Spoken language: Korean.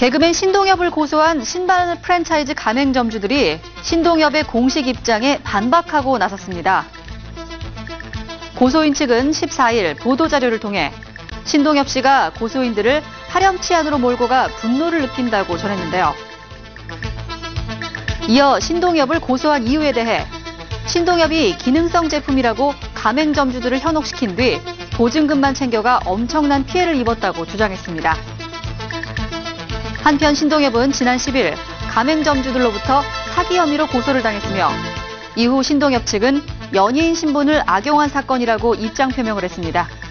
개그맨 신동엽을 고소한 신발 프랜차이즈 가맹점주들이 신동엽의 공식 입장에 반박하고 나섰습니다. 고소인 측은 14일 보도자료를 통해 신동엽 씨가 고소인들을 파렴치 안으로 몰고 가 분노를 느낀다고 전했는데요. 이어 신동엽을 고소한 이유에 대해 신동엽이 기능성 제품이라고 가맹점주들을 현혹시킨 뒤 보증금만 챙겨가 엄청난 피해를 입었다고 주장했습니다. 한편 신동엽은 지난 10일 가맹점주들로부터 사기 혐의로 고소를 당했으며 이후 신동엽 측은 연예인 신분을 악용한 사건이라고 입장 표명을 했습니다.